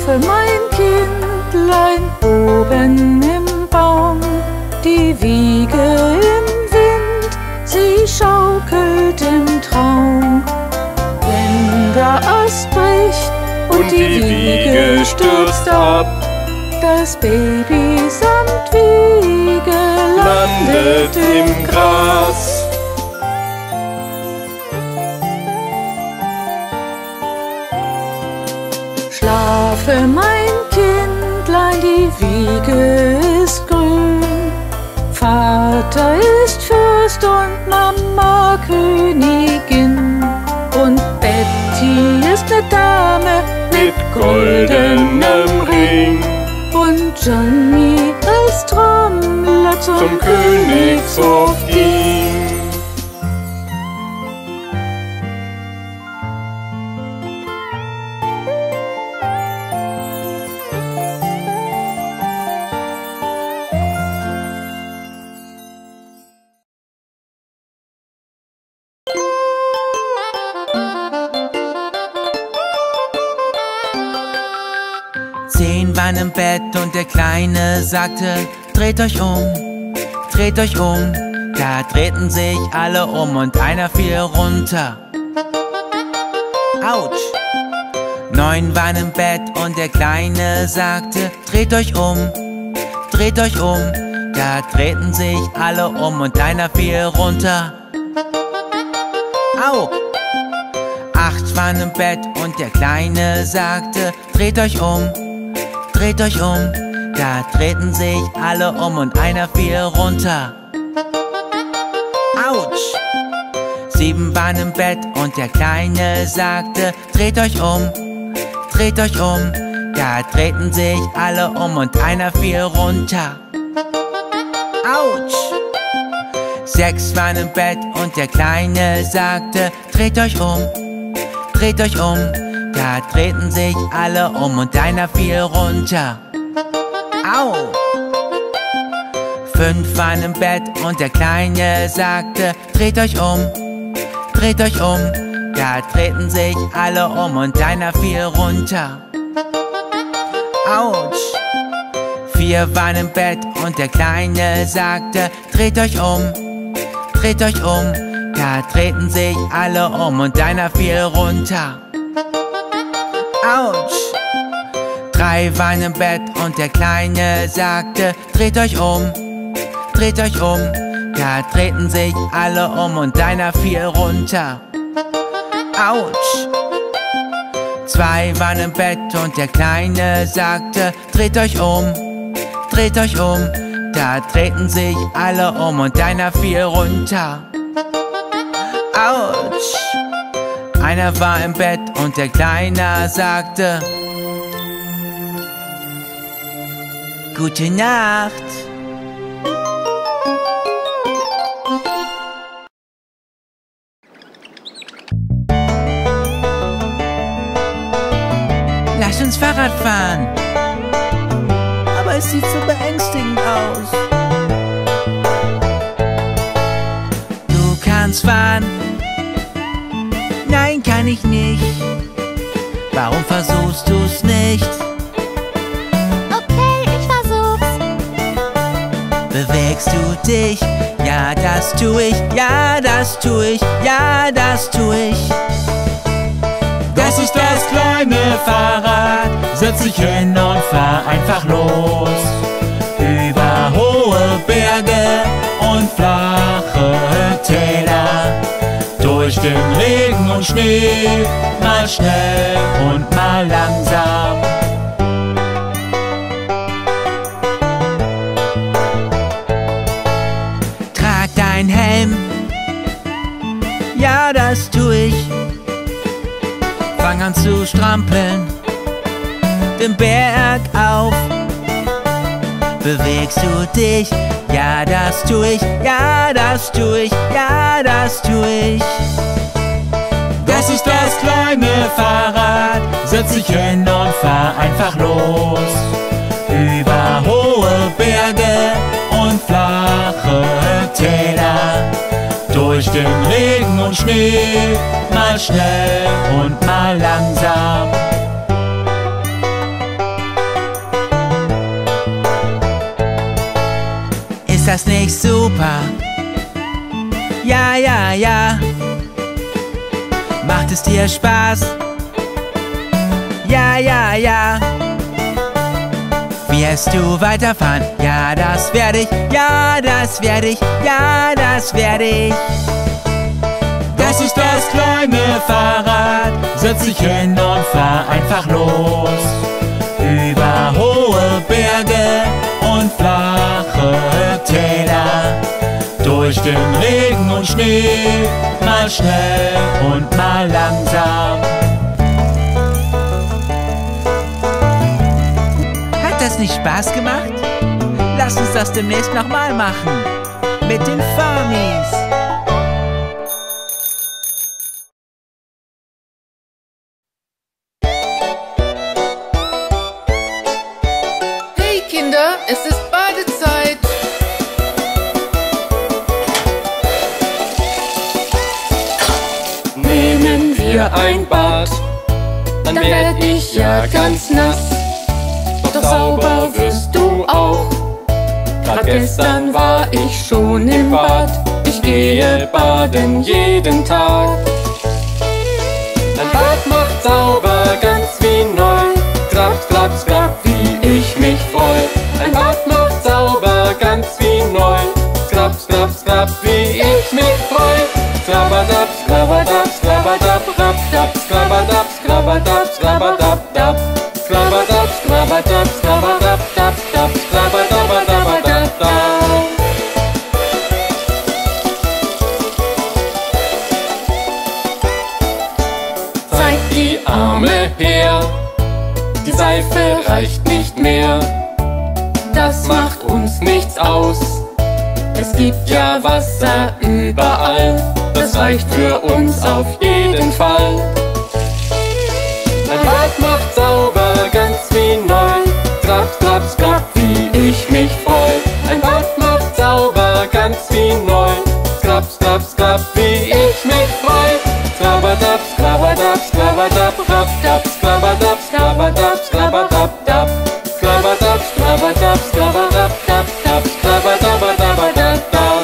Schlafe mein Kindlein oben im Baum, die Wiege im Wind, sie schaukelt im Traum. Wenn der Ast bricht und die Wiege stürzt ab, das Baby samt Wiege landet im Gras. Schlafe mein Kindlein, die Wiege ist grün. Vater ist Fürst und Mama Königin. Und Betty ist ne Dame mit goldenem Ring. Und Johnny als Trommler zum Königshof ging. Waren im Bett und der Kleine sagte, dreht euch um, dreht euch um. Da drehten sich alle um und einer fiel runter. Autsch! 9 waren im Bett und der Kleine sagte, dreht euch um, dreht euch um. Da drehten sich alle um und einer fiel runter. Au! 8 waren im Bett und der Kleine sagte, dreht euch um, dreht euch um. Da drehten sich alle um und einer fiel runter. Autsch! 7 waren im Bett und der Kleine sagte, dreht euch um, dreht euch um. Da drehten sich alle um und einer fiel runter. Autsch! 6 waren im Bett und der Kleine sagte, dreht euch um, dreht euch um. Da drehten sich alle um und einer fiel runter. Au! 5 waren im Bett und der Kleine sagte, dreht euch um, dreht euch um. Da drehten sich alle um und einer fiel runter. Autsch! 4 waren im Bett und der Kleine sagte, dreht euch um, dreht euch um. Da drehten sich alle um und einer fiel runter. Autsch! 3 waren im Bett und der Kleine sagte, dreht euch um, dreht euch um. Da drehten sich alle um und einer fiel runter. Autsch! 2 waren im Bett und der Kleine sagte, dreht euch um, dreht euch um. Da drehten sich alle um und einer fiel runter. Autsch! Einer war im Bett und der Kleine sagte, gute Nacht. Lass uns Fahrrad fahren. Aber es sieht so beängstigend aus. Du kannst fahren. Nein, kann ich nicht. Warum versuchst du's nicht? Okay, ich versuch's. Bewegst du dich? Ja, das tu ich. Ja, das tu ich. Ja, das tu ich. Das ist das kleine Fahrrad. Setz dich hin und fahr einfach los. Über hohe Berge und flache Täler. Durch den Regen und Schnee, mal schnell und mal langsam. Trag dein Helm. Ja, das tu ich. Fang an zu strampeln, den Berg auf. Bewegst du dich? Ja, das tu ich. Ja, das tu ich. Ja, das tu ich. Das ist das kleine Fahrrad. Setz dich hin und fahr einfach los. Über hohe Berge und flache Täler. Durch den Regen und Schnee, mal schnell und mal langsam. das nicht super? Ja, ja, ja. Macht es dir Spaß? Ja, ja, ja. Wirst du weiterfahren? Ja, das werde ich. Ja, das werde ich. Ja, das werde ich. Das ist das kleine Fahrrad. Setz dich hin und fahr einfach los. Über hohe Berge und flache Täler. Durch den Regen und Schnee. Mal schnell und mal langsam. Hat das nicht Spaß gemacht? Lass uns das demnächst nochmal machen. Mit den Farmies. Hey Kinder, es ist Badezeit. Nehmen wir ein Bad, dann werd ich ja ganz nass. Doch sauber wirst du auch. Grad gestern war ich schon im Bad. Ich gehe baden jeden Tag. Ein Bad macht sauber, ganz wie neu. Skrab, skrab, skrab, wie ich mich freu. Ein Bad macht sauber, ganz wie neu. Skrab, skrab, skrab, wie ich mich freu. Skrabadab, skrabadab, skrabadab, rab, dab, skrabadab, skrabadab, skrabadab, dab. Skrabadab, skrabadab, skrabadab, dab, dab, skrabadabadabadab, dab. Zeig die Arme her, die Seife reicht nicht mehr. Das macht uns nichts aus. Es gibt ja Wasser überall, das reicht für uns auf jeden Fall. Ein Bad macht sauber, ganz wie neu. Skrab, skrab, skrab, wie ich mich freu. Ein Bad macht sauber, ganz wie neu. Skrab, skrab, skrab, wie ich mich freu. Skrabadab, skrabadab, skrabadab, rab, dab, skrabadab, skrabadab, skrabadab, dab. Skrabadab, skrabadab, skrabadab, dab, dab, skrabadabadabadab, dab.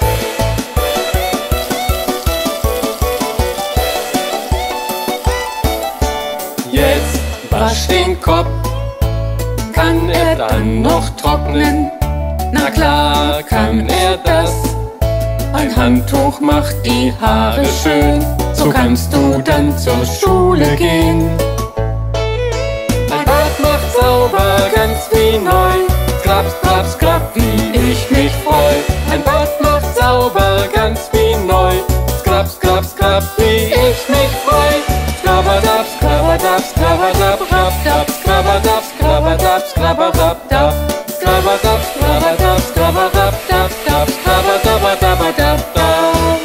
Jetzt wasch den Kopf, kann er dann noch trocknen? Na klar kann er das. Ein Handtuch macht die Haare schön, so kannst du dann zur Schule gehen. Ein Bad macht sauber, ganz wie neu. Skrab, skrab, skrab, wie ich mich freu. Ein Bad macht sauber, ganz wie neu. Skrab, skrab, skrab, wie ich mich freu. Skrabadab, skrabadab, skrabadab, rab, dab, skrabadab, skrabadab, skrabadab, dab. Skrabadab, skrabadab, skrabadab, dab, dab, skrabadabadabadab, dab.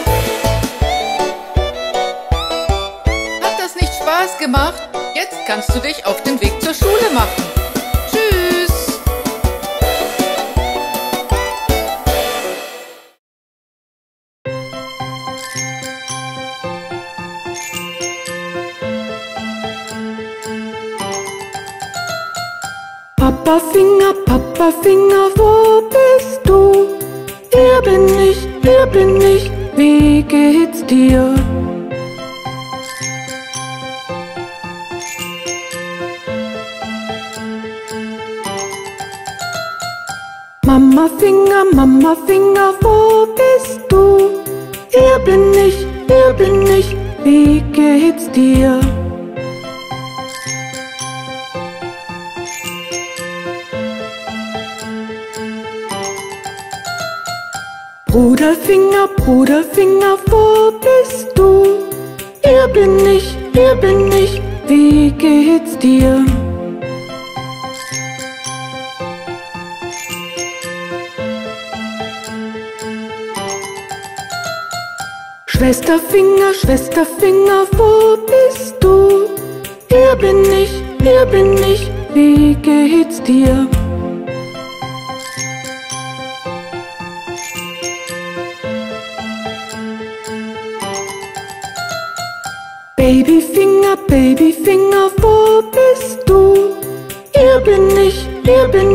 Hat das nicht Spaß gemacht? Jetzt kannst du dich auf den Weg zur Schule machen. Tschüss! Papa Finger, wo bist du? Hier bin ich, wie geht's dir? Mama Finger, wo bist du? Hier bin ich, wie geht's dir? Bruder Finger, wo bist du? Hier bin ich, wie geht's dir? Schwester Finger, wo bist du? Hier bin ich, wie geht's dir? Baby Finger, wo bist du? Hier bin